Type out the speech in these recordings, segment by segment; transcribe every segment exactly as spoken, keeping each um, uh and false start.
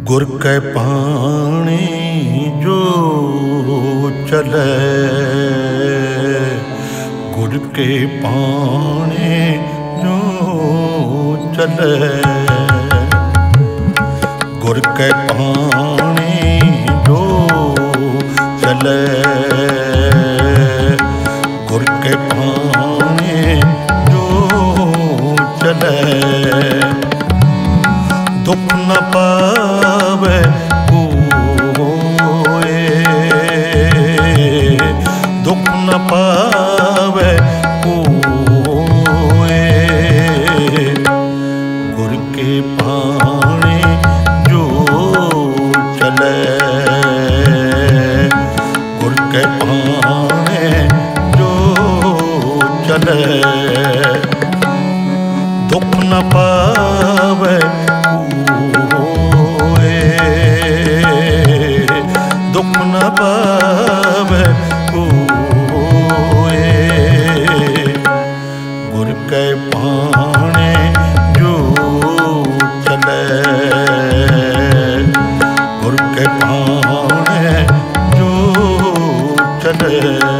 गुर कै पाणी जो चले, गुर के पाणी जो चले, गुर कै पाणी जो चले, गुर के पाणी जो चले, दुख न पावे कोई, दुख न पावे कोई, गुर के पाणी जो चले, गुर के पाणी जो चले, दुख न पावे दुख न पावे कोई, गुर कै पाणी जो चले, गुर कै पाणी जो चले।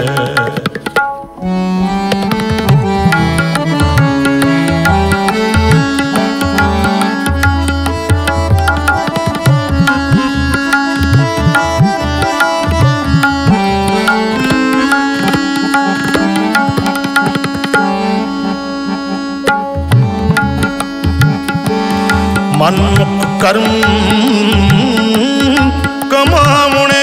मन मुख कर्म कमावणे,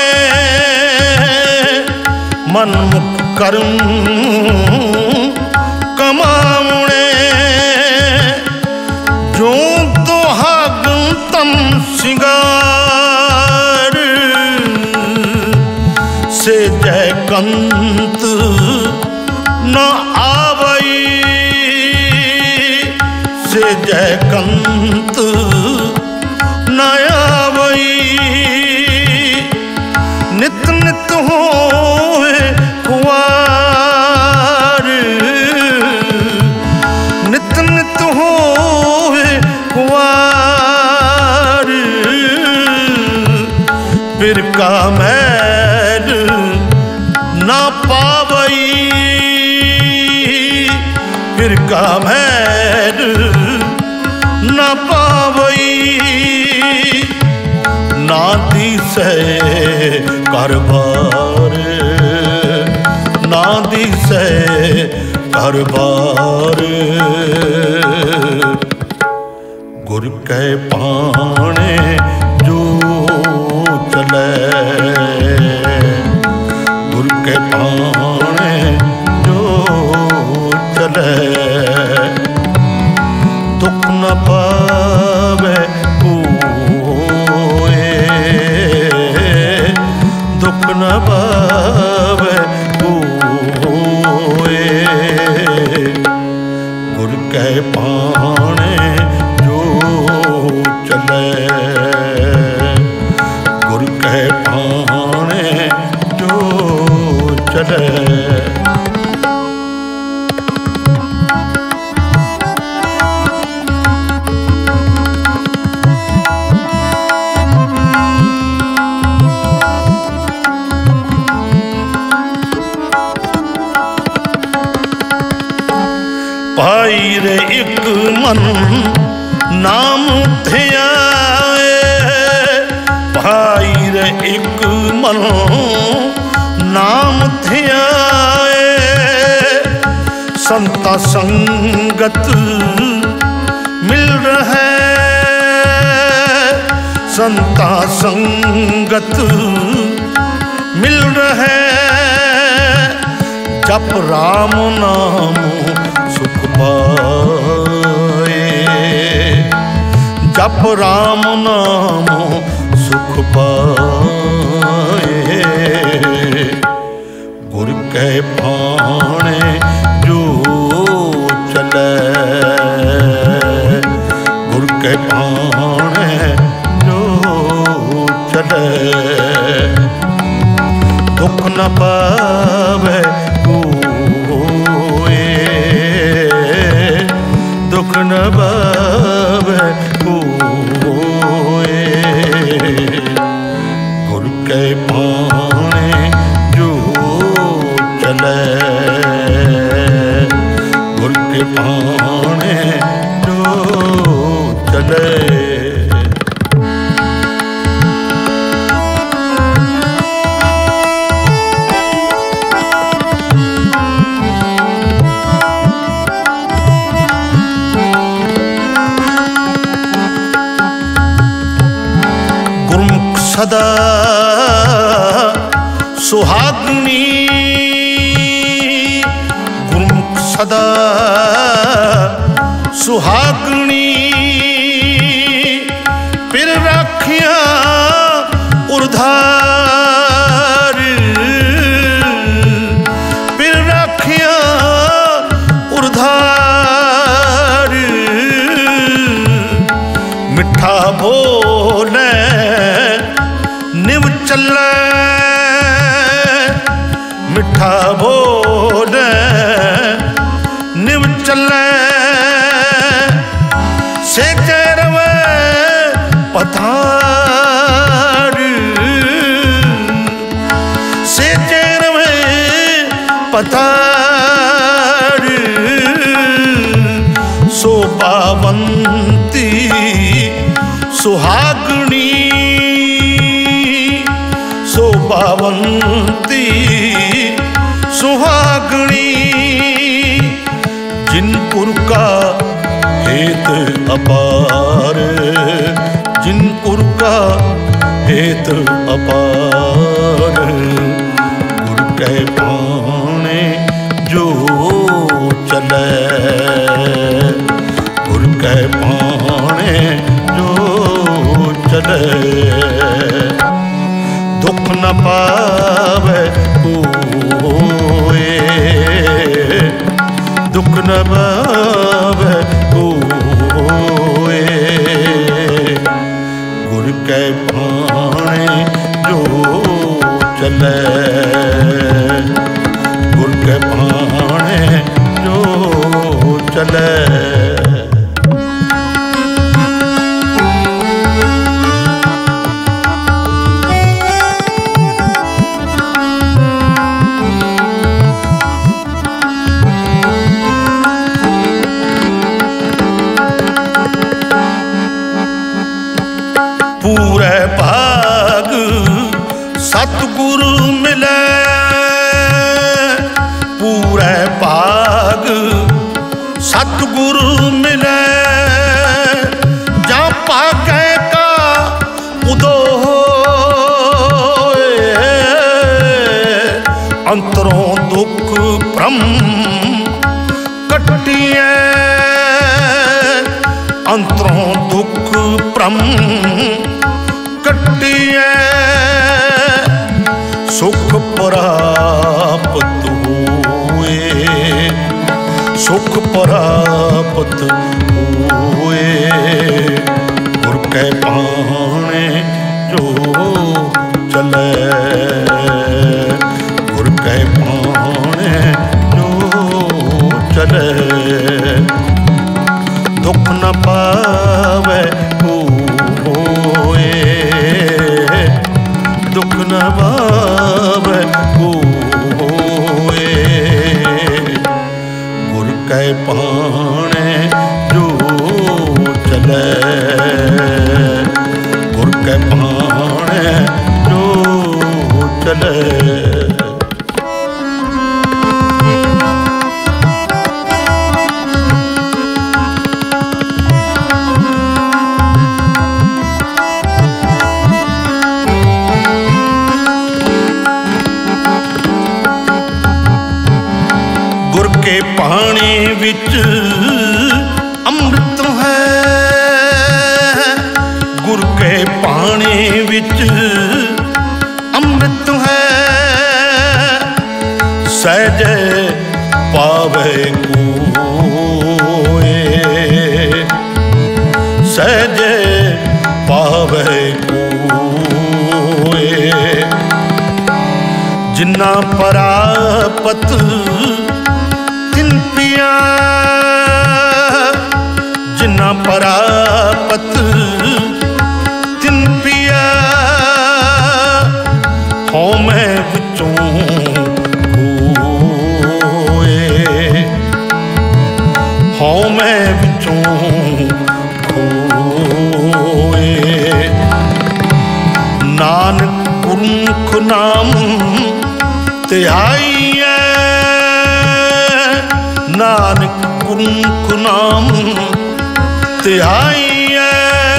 मन मुख कर्म कमावणे, जो दुहागन तम सिंगार, से जय कंत न आवई, से जय कंत न आवई, नित नित होए कुंवार, नित नित होए कुंवार, फिर का मैल ना पावई, फिर का मैल न पावई, ना दिसे कारबार, ना दिसे कारबार, गुर कै पाणी जो चले, गुर कै पाणी जो चले, दुख न पावे कोई, दुख न पावे कोई, गुर कै पाणी जो चले, गुर कै पाणी जो चले। भाई रे एक मन नाम ध्याए, भाई रे एक मन नाम ध्याए, संता संगत मिल रहे, संता संगत मिल रहे, जप राम नाम सुख पाए, जप राम नाम सुख पाए, गुर कै पाणी जो चले, गुर कै पाणी जो चले, दुख न पावे कोई, दुख न पावे कोई, के भाणे जो चले। गुरुमुख सदा सुहागनी, गुरुमुख सदा सुहागनी, फिर राखिया उर्धार, फिर राखिया उर्धार, मिठा बोले निव चले, मिठा बोले निव चले, से चरवे पधार, से चरवे पधार, शोभावंती सुहागनी, शोभावंती सुहागनी, जिनपुर का हेत अपार, जिनपुर का हेत अपार, गुर के भाणे जो चले, गुर के भाणे जो चले, दुख न पावे कोई, दुख न पावे कोई, गुर के भाणे जो चले, गुर के भाणे जो चले। पूरे भाग सतगुरु मिले, पूरे भाग सतगुरु मिले, जा पाके का उदो होए, अंतरों दुख भ्रम कटिए, अंतरों दुख भ्रम कटिए, सुख प्राप्त हुए, सुख प्राप्त हुए, गुर के भाणे जो चले, गुर के भाणे जो चले, दुख न पावे कोई, दुख न पावे कोई, गुर के भाणे जो चले, गुर के भाणे जो चले। गुर के पानी विच अमृत है, गुर के पानी विच अमृत है, सहजे पावे कोई, सहजे पावे कोई, जिन्ना परापत तिन पिया, जिन्ना परापत तिन पिया, हो मैं विचों खोए, ਹਉ ਮੈਂ ਵਿੱਚੋਂ ਖੋਏ। ਨਾਨਕ ਗੁਰਮੁਖ ਨਾਮ ਧਿਆਈਐ, ਨਾਨਕ ਗੁਰਮੁਖ ਨਾਮ ਧਿਆਈਐ।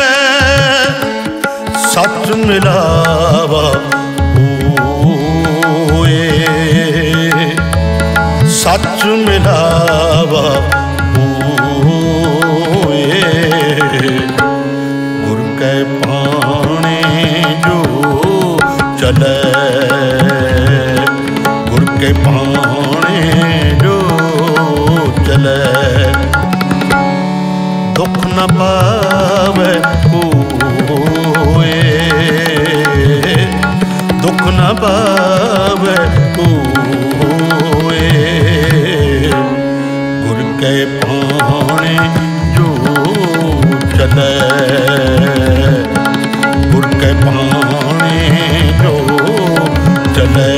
ਸੱਚ ਮਿਲਾਵਾ ਹੋਏ, ਸੱਚ ਮਿਲਾਵਾ ਹੋਏ। ਗੁਰ ਕੈ ਭਾਣੇ ਜੋ ਚਲੈ, ਗੁਰ ਕੇ ਭਾਣੇ ਜੋ ਚਲੈ। ਦੁੱਖ ਨ ਪਾਵੈ ਕੋਇ, ਦੁੱਖ ਨ ਪਾਵੈ ਕੋਇ। ਗੁਰ ਕੇ ਭਾਣੇ ਜੋ ਚਲੈ, ਗੁਰ ਕੇ ਭਾਣੇ ਜੋ ਚਲੈ।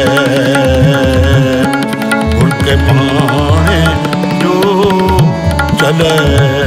ਗੁਰ ਕੇ ਭਾਣੇ ਜੋ ਚਲੈ।